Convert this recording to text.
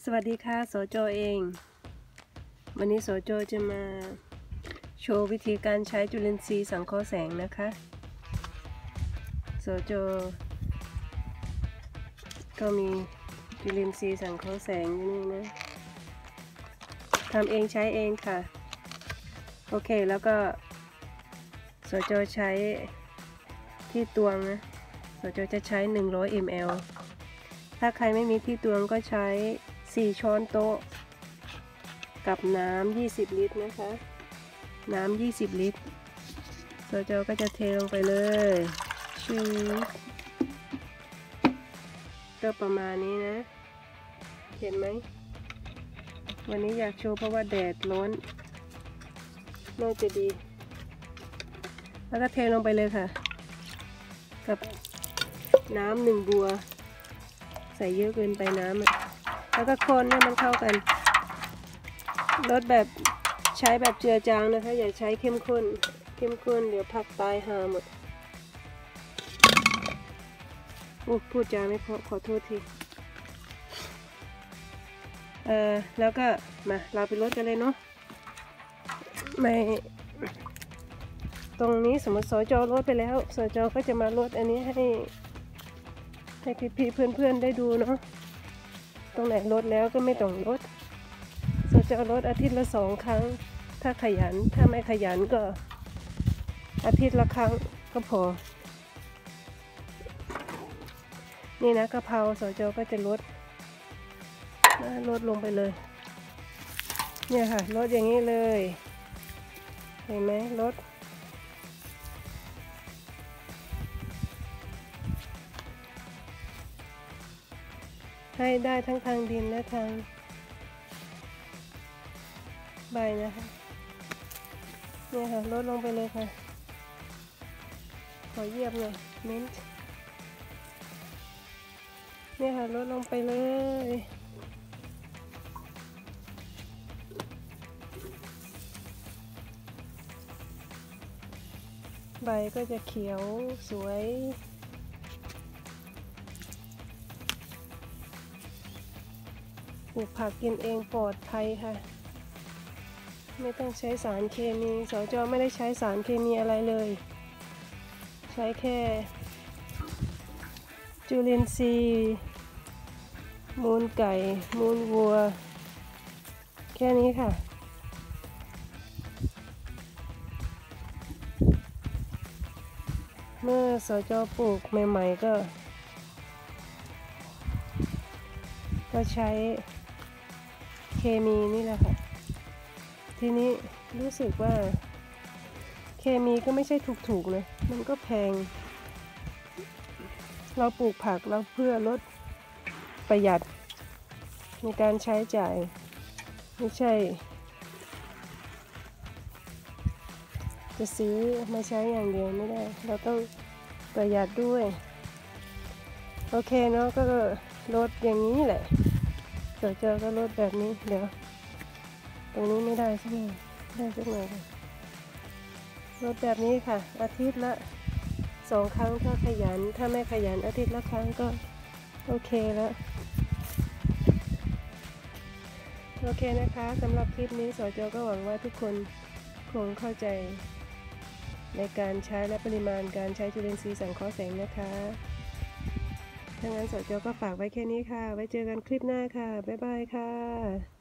วัสดีค่ะโสโจเองวันนี้โสโจจะมาโชว์วิธีการใช้จุลินทรีย์สังเคราะห์แสงนะคะโสโจก็มีจุลินทรีย์สังเคราะห์แสงอยู่นี่นะทำเองใช้เองค่ะโอเคแล้วก็โสโจใช้ที่ตวงนะโสโจจะใช้100 ml ถ้าใครไม่มีที่ตวงก็ใช้4 ช้อนโต๊ะกับน้ำ20 ลิตรนะคะน้ำ20 ลิตรโซโจก็จะเทลงไปเลยชื่อก็ประมาณนี้นะเห็นไหมวันนี้อยากโชว์เพราะว่าแดดร้อนน่าจะดีแล้วก็เทลงไปเลยค่ะกับน้ำ1 บัวใส่เยอะเกินไปน้ำแล้วก็คนให้มันเข้ากันลดแบบใช้แบบเจือจางนะคะอย่าใช้เข้มข้นเดี๋ยวผักตายหาหมดพูดจาไม่พอขอโทษทีแล้วก็มาเราไปลดกันเลยเนาะไม่ตรงนี้สมมติสจลดไปแล้วสจก็จะมาลดอันนี้ให้พี่เพื่อนได้ดูเนาะตรงไหนลดแล้วก็ไม่ต้องลดเราจะลดอาทิตย์ละ2 ครั้งถ้าขยันถ้าไม่ขยันก็อาทิตย์ละครั้งก็พอนี่นะกะเพราสจก็จะลดลงไปเลยเนี่ยค่ะลดอย่างนี้เลยเห็นไหมลดให้ได้ทั้งทางดินและทางใบนะคะเนี่ยค่ะลดลงไปเลยค่ะขอเยียบหน่อยเม้นเนี่ยค่ะลดลงไปเลยใบก็จะเขียวสวยปลูกผักกินเองปลอดภัยค่ะไม่ต้องใช้สารเคมีสจไม่ได้ใช้สารเคมีอะไรเลยใช้แค่จุลินทรีย์มูลไก่มูลวัวแค่นี้ค่ะเมื่อสจปลูกใหม่ๆก็ใช้เคมีนี่แหละค่ะทีนี้รู้สึกว่าเคมีก็ไม่ใช่ถูกๆนะมันก็แพงเราปลูกผักเราเพื่อลดประหยัดในการใช้จ่ายไม่ใช่จะซื้อมาใช้อย่างเดียวไม่ได้เราต้องประหยัดด้วยโอเคเนาะก็ลดอย่างนี้แหละเจอก็ลดแบบนี้เดี๋ยวตรงนี้ไม่ได้ใช่ไหมได้สักหน่อยลดแบบนี้ค่ะอาทิตย์ละ2 ครั้งถ้าขยันถ้าไม่ขยันอาทิตย์ละครั้งก็โอเคแล้วโอเคนะคะสำหรับคลิปนี้สจก็หวังว่าทุกคนคงเข้าใจในการใช้และปริมาณการใช้จุลินทรีย์สังเคราะห์แสงนะคะถ้างั้นสจก็ฝากไว้แค่นี้ค่ะไว้เจอกันคลิปหน้าค่ะบ๊ายบายค่ะ